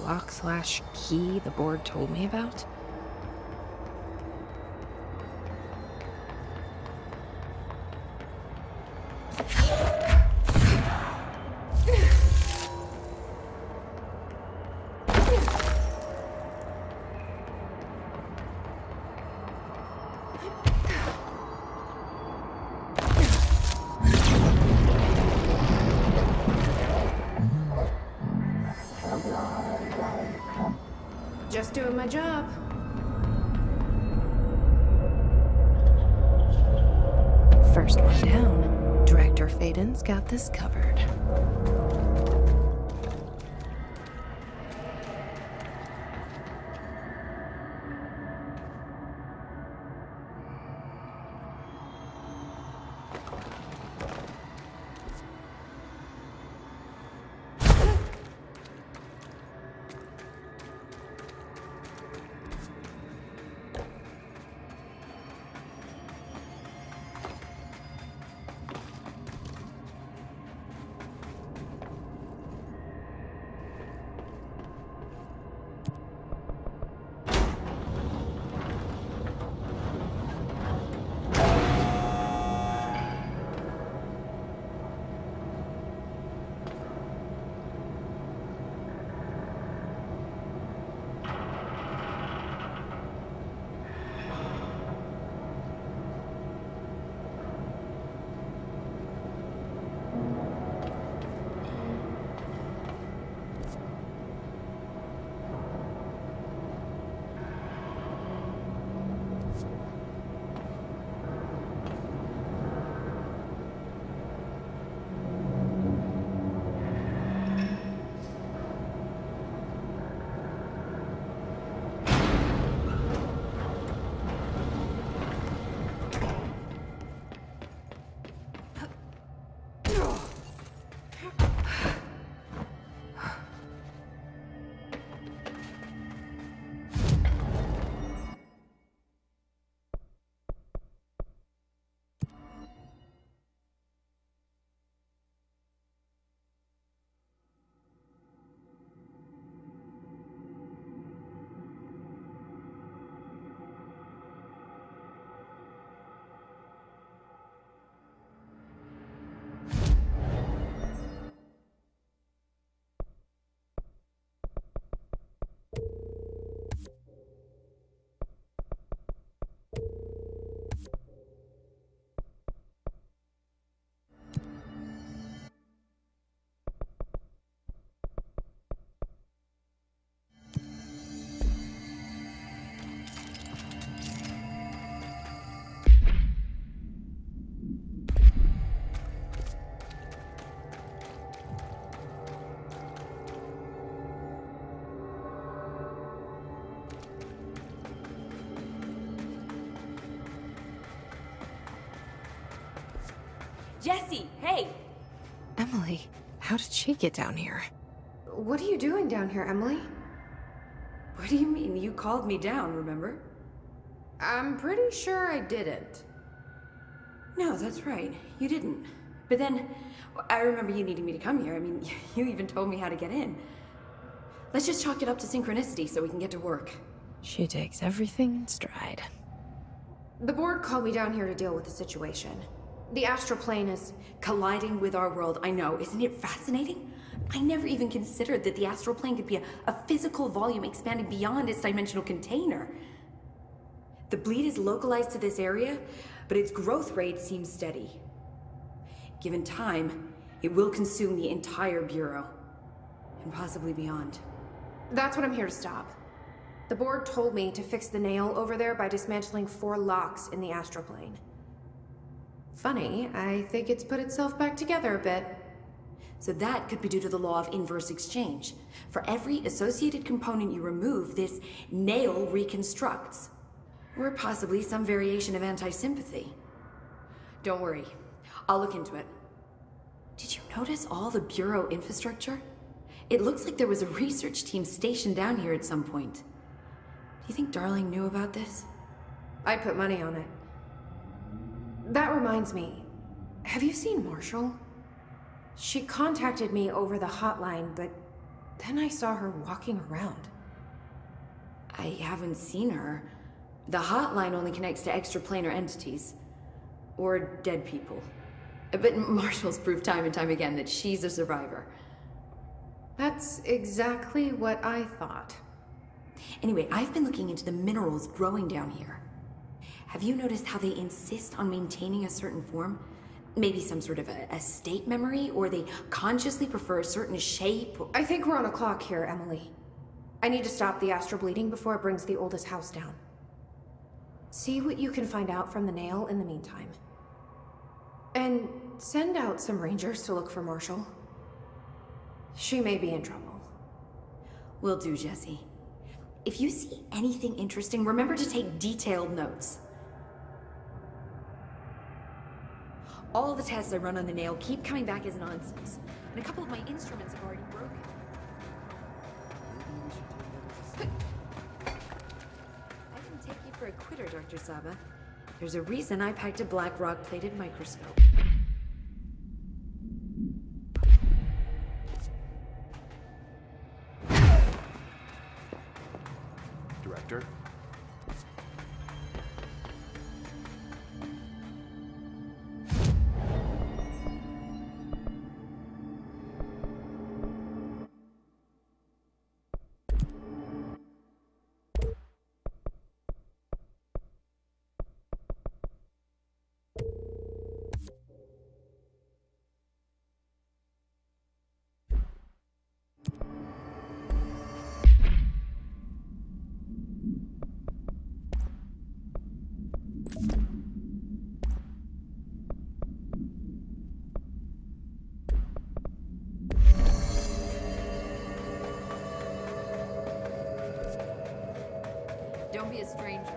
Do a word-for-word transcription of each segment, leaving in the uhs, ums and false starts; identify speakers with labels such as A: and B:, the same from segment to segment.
A: lock slash key the board told me about?
B: Just doing my job.
A: First one down. Director Faden's got this covered.
C: Jesse, hey!
A: Emily, how did she get down here?
B: What are you doing down here, Emily?
C: What do you mean? You called me down, remember?
B: I'm pretty sure I didn't.
C: No, that's right. You didn't. But then, I remember you needing me to come here. I mean, you even told me how to get in. Let's just chalk it up to synchronicity so we can get to work.
A: She takes everything in stride.
B: The board called me down here to deal with the situation. The astral plane is
C: colliding with our world, I know. Isn't it fascinating? I never even considered that the astral plane could be a, a physical volume expanding beyond its dimensional container. The bleed is localized to this area, but its growth rate seems steady. Given time, it will consume the entire Bureau, and possibly beyond.
B: That's what I'm here to stop. The board told me to fix the nail over there by dismantling four locks in the astral plane. Funny, I think it's put itself back together a bit.
C: So that could be due to the law of inverse exchange. For every associated component you remove, this nail reconstructs. Or possibly some variation of anti-sympathy. Don't worry, I'll look into it. Did you notice all the Bureau infrastructure? It looks like there was a research team stationed down here at some point. Do you think Darling knew about this?
B: I put money on it. That reminds me, have you seen Marshall? She contacted me over the hotline, but Then I saw her walking around.
C: I haven't seen her. The hotline only connects to extraplanar entities. Or dead people. But Marshall's proved time and time again that she's a survivor.
B: That's exactly what I thought.
C: Anyway, I've been looking into the minerals growing down here. Have you noticed how they insist on maintaining a certain form? Maybe some sort of a, a state memory, or they consciously prefer a certain shape?
B: I think we're on a clock here, Emily. I need to stop the astral bleeding before it brings the oldest house down. See what you can find out from the nail in the meantime. And send out some rangers to look for Marshall. She may be in trouble.
C: Will do, Jesse. If you see anything interesting, remember to take detailed notes. All the tests I run on the nail keep coming back as nonsense. And a couple of my instruments have already broken. I didn't take you for a quitter, Doctor Saba. There's a reason I packed a black rock-plated microscope.
D: Director?
C: Don't be a stranger.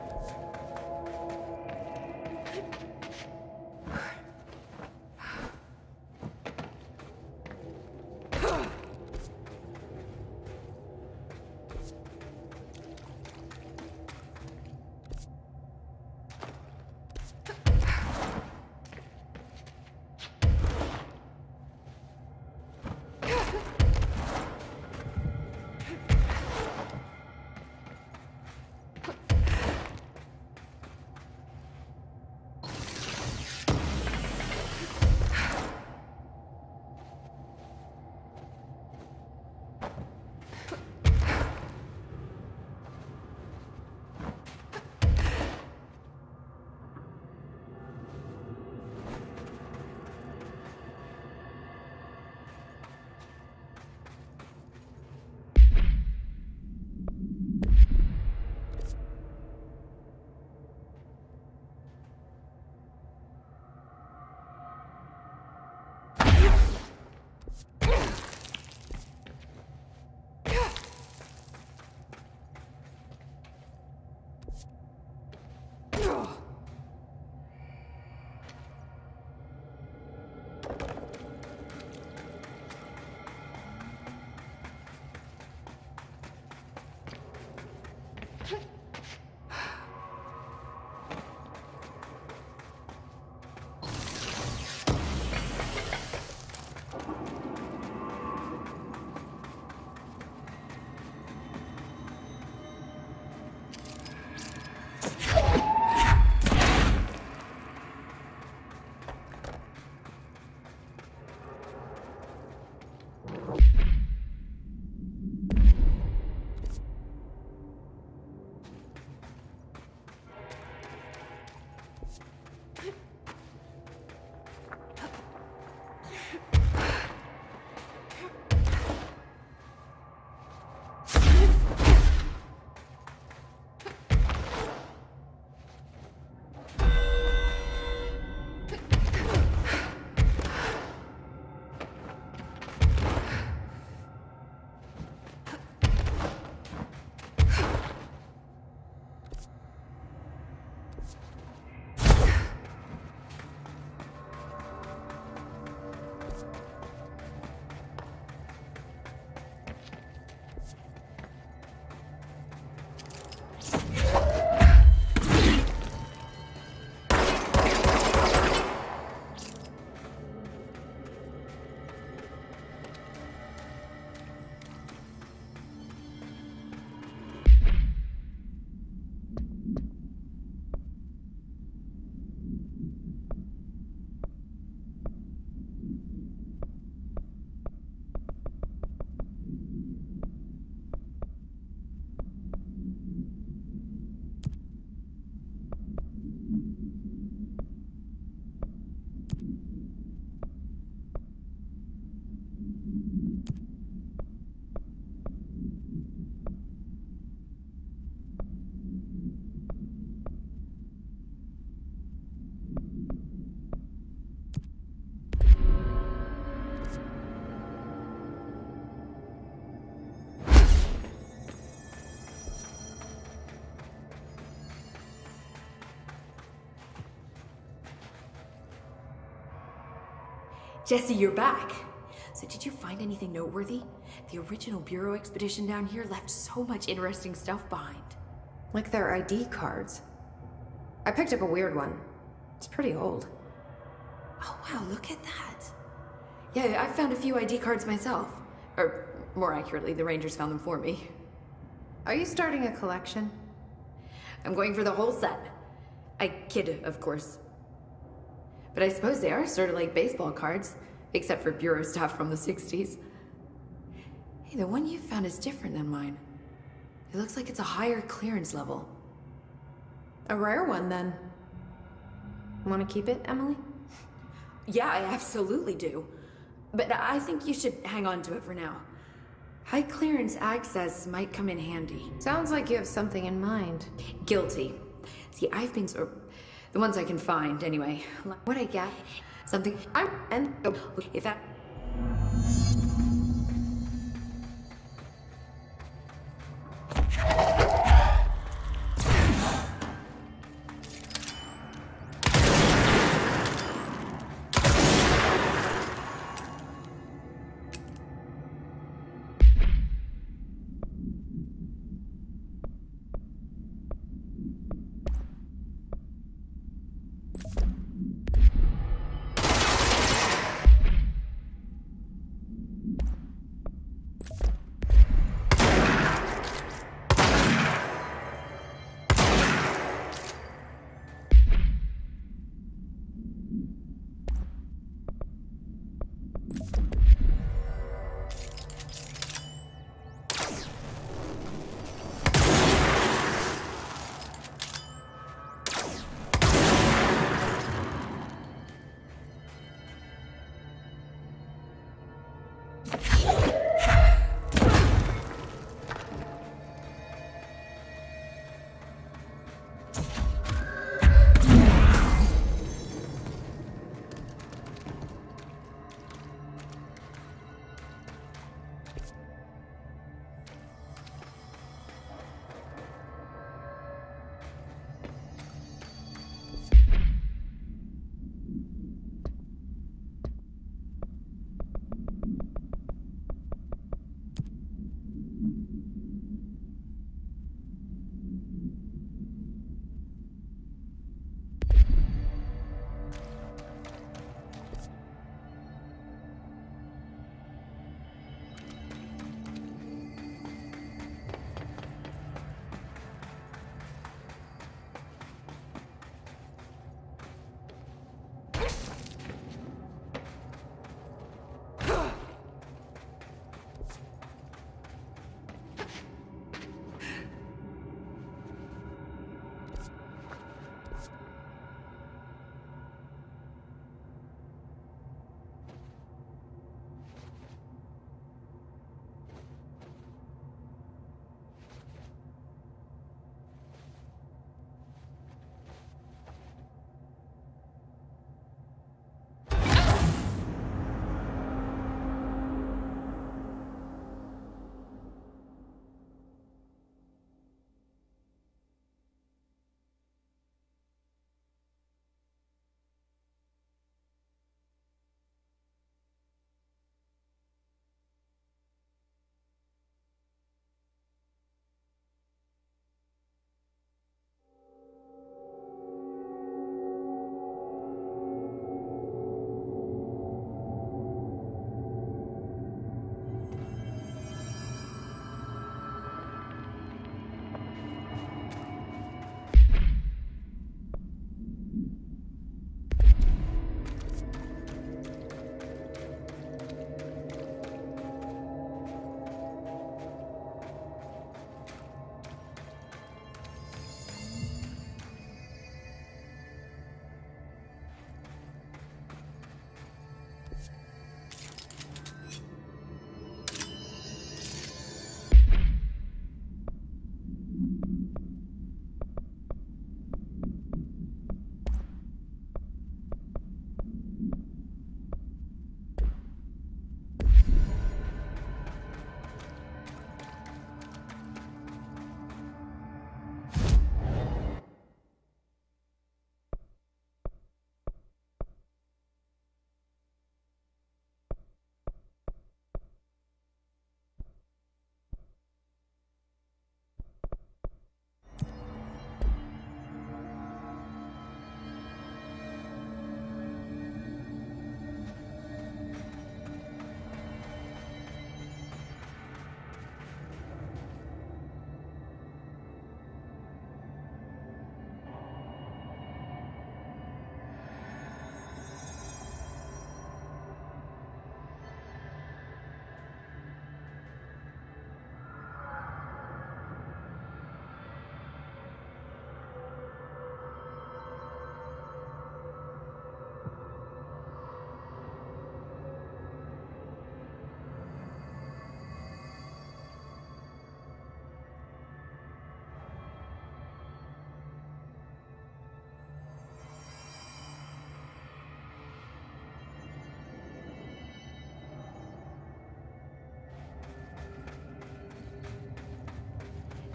C: Jesse, you're back. So did you find anything noteworthy? The original Bureau expedition down here left so much interesting stuff behind.
B: Like their I D cards. I picked up a weird one. It's pretty old.
C: Oh wow, look at that. Yeah, I found a few I D cards myself. Or, more accurately, the Rangers found them for me.
B: Are you starting a collection?
C: I'm going for the whole set. I kid, of course. But I suppose they are sort of like baseball cards, except for Bureau stuff from the sixties. Hey, the one you found is different than mine. It looks like it's a higher clearance level.
B: A rare one, then. Want to keep it, Emily?
C: Yeah, I absolutely do. But I think you should hang on to it for now. High clearance access might come in handy.
B: Sounds like you have something in mind.
C: Guilty. See, I've been sort the ones I can find, anyway. What I get, something I and oh, if that.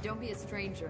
C: Don't be a stranger.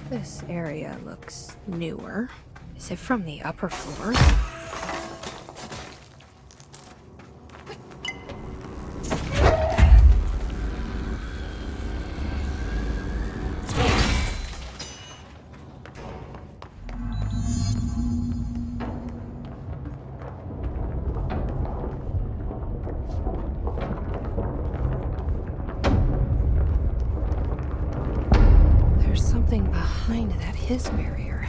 A: This area looks newer. Is it from the upper floor? Something behind that his barrier.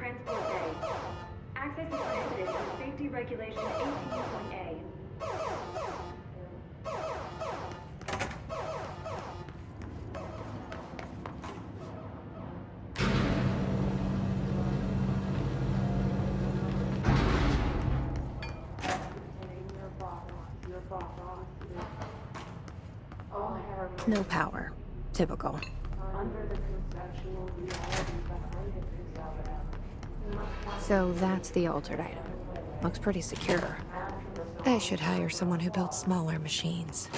D: Transport Bay. Access is prohibited under Safety Regulation eighteen point A.
A: No power. Typical. So that's the altered item. Looks pretty secure. I should hire someone who builds smaller machines.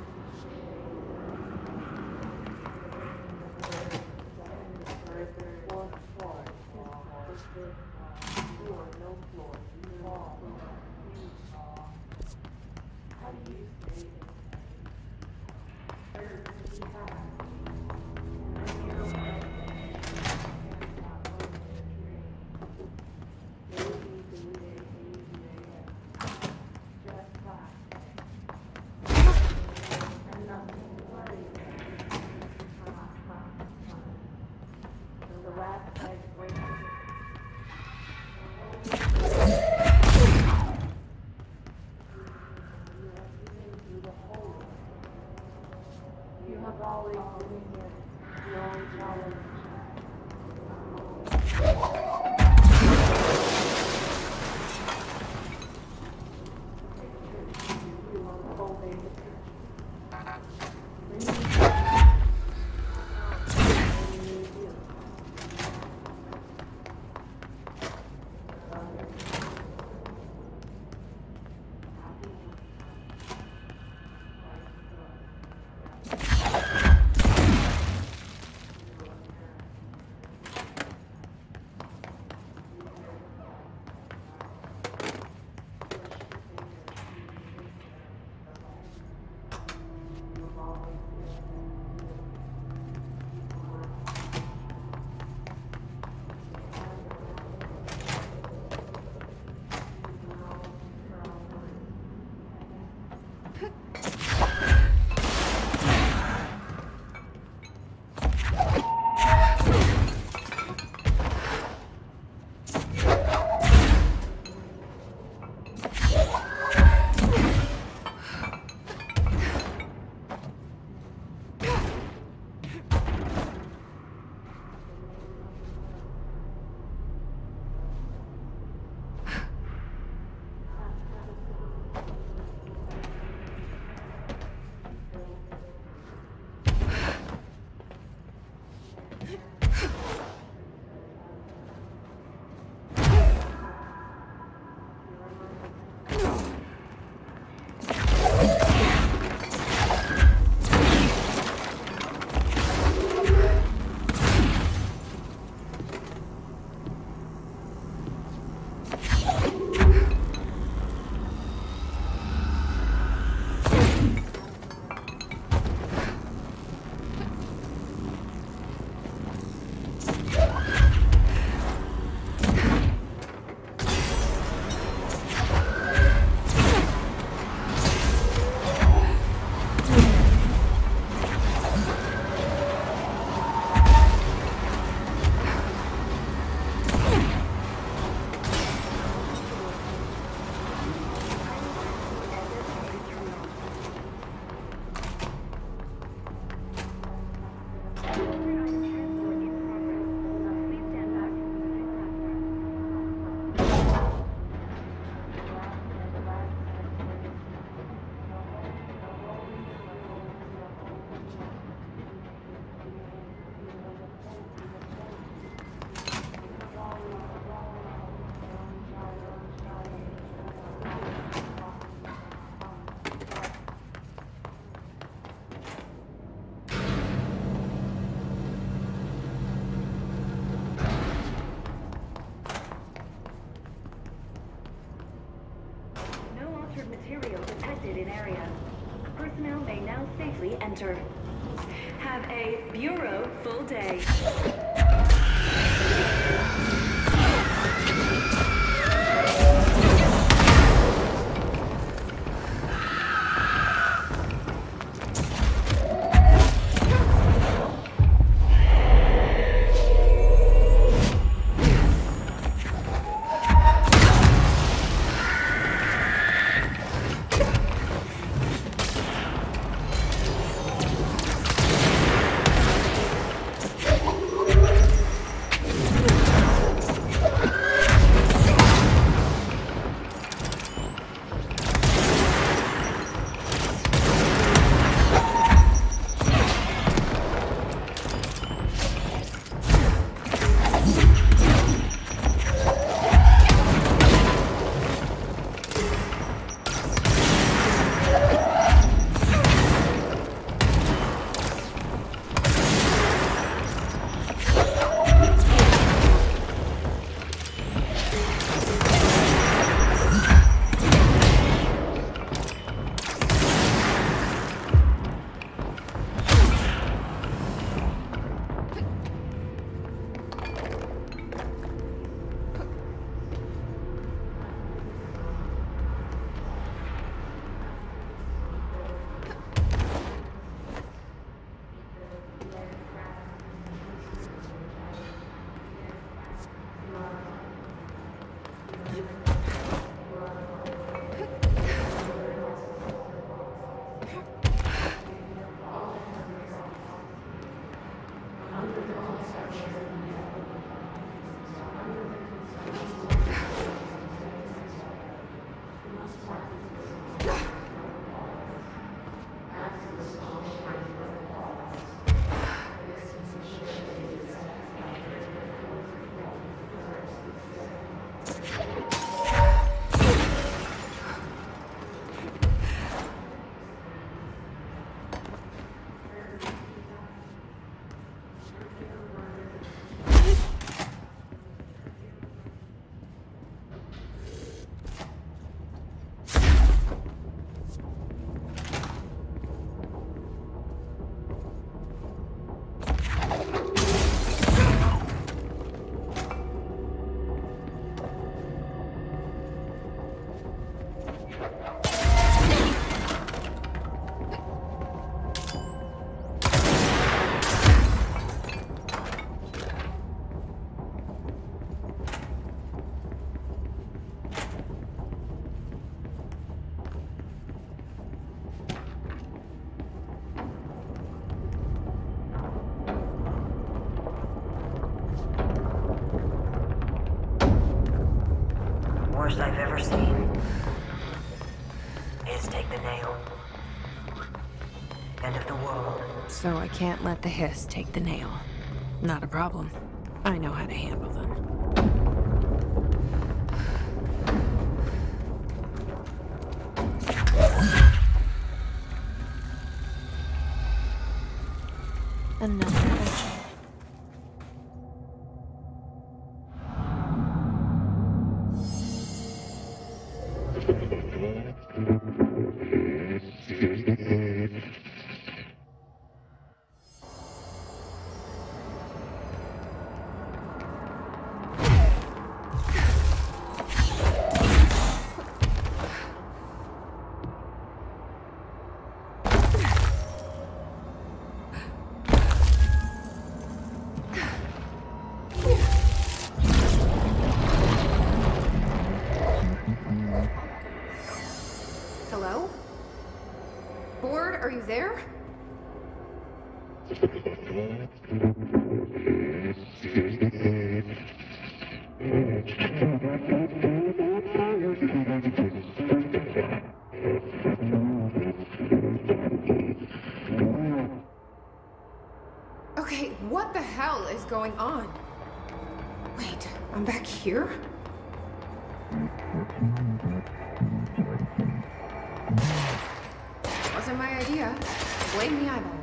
D: Material detected in area. Personnel may now safely enter. Have a Bureau full day.
E: worst I've ever seen is take the nail. End of the world.
A: So I can't let the hiss take the nail. Not a problem. I know how to handle them. Another etching.
B: Hello? Board, are you there? Okay, what the hell is going on? Wait, I'm back here? Wasn't my idea. Blame the eyeball.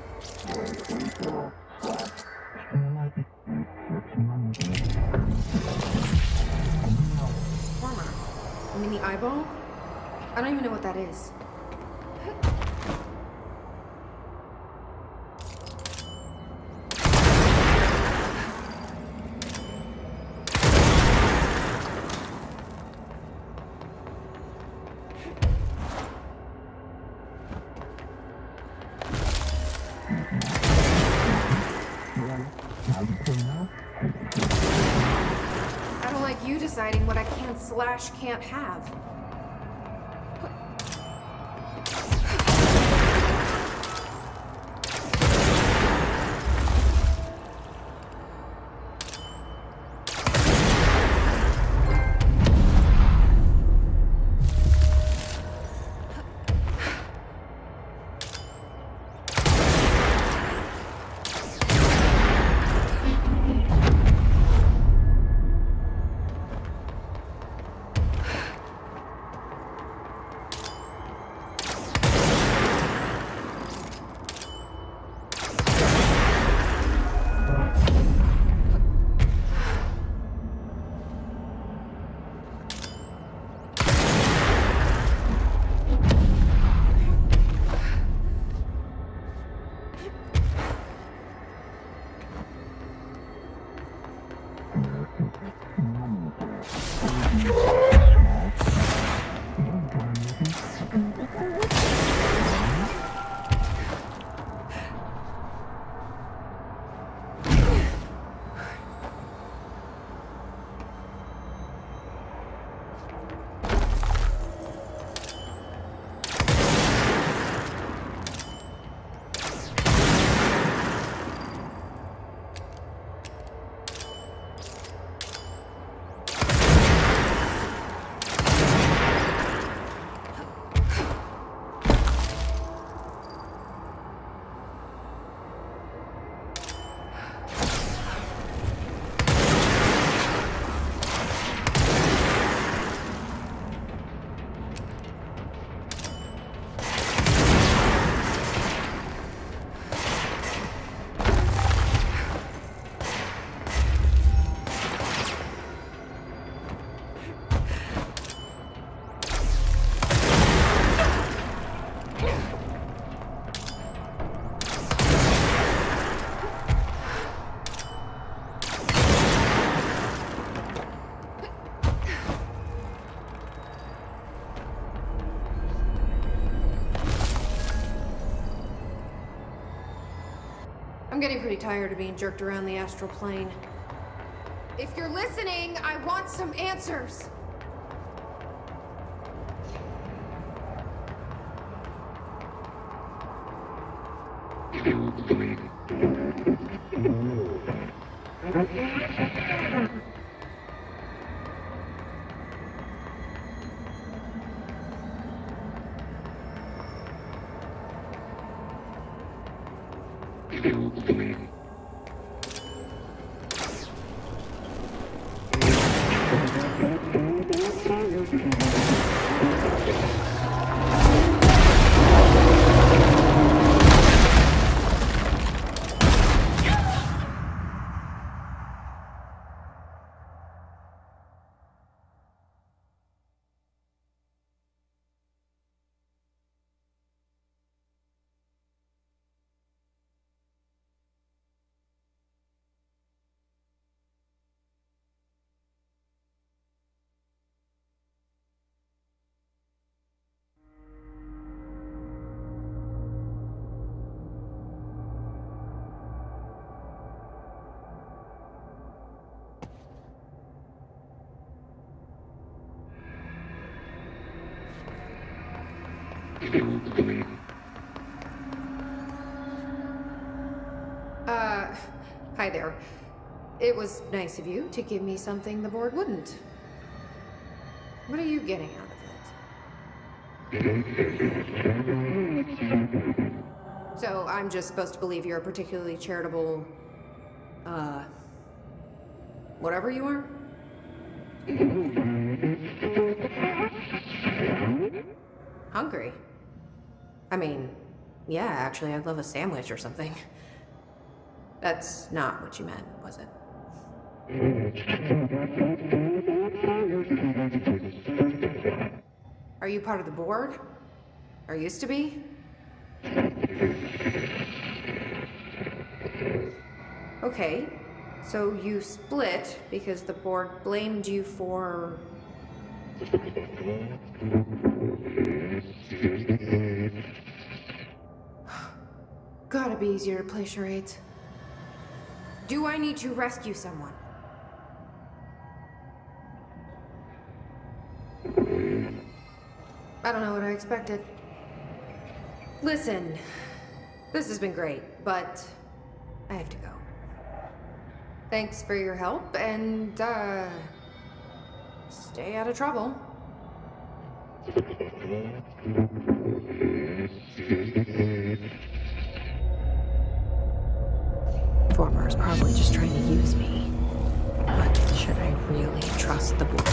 B: Former. I mean the eyeball? I don't even know what that is. I don't like you deciding what I can slash can't have. I'm getting pretty tired of being jerked around the astral plane. If you're listening, I want some answers! Uh, hi there. It was nice of you to give me something the board wouldn't. What are you getting out of it? So I'm just supposed to believe you're a particularly charitable, uh, whatever you are? Hungry? I mean, yeah, actually, I'd love a sandwich or something. That's not what you meant, was it? Are you part of the board? Or used to be? Okay, so you split because the board blamed you for... Gotta be easier to play charades. Do I need to rescue someone? I don't know what I expected. Listen, this has been great, but I have to go. Thanks for your help, and, uh, stay out of trouble.
A: Former is probably just trying to use me. But should I really trust the board?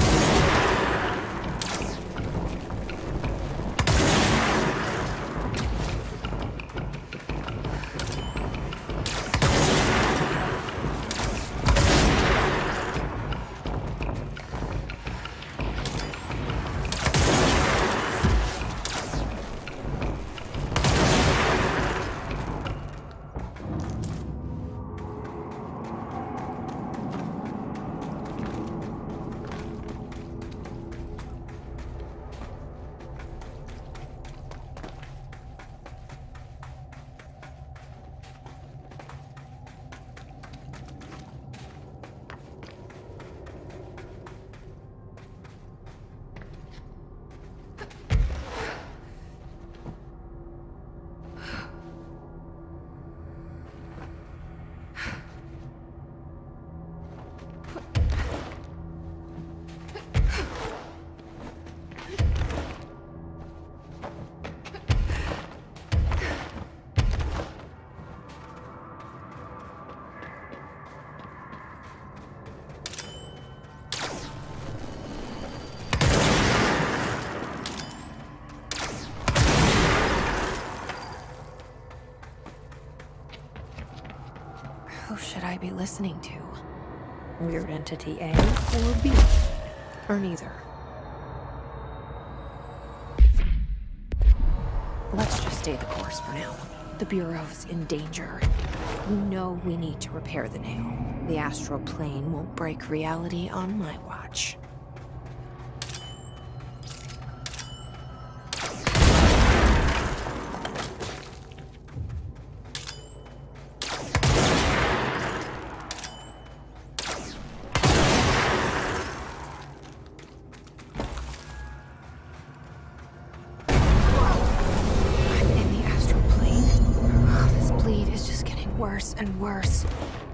A: Who should I be listening to? Weird Entity A or B? Or neither? Let's just stay the course for now. The Bureau's in danger. We know we need to repair the nail. The astral plane won't break reality on my watch. Worse and worse.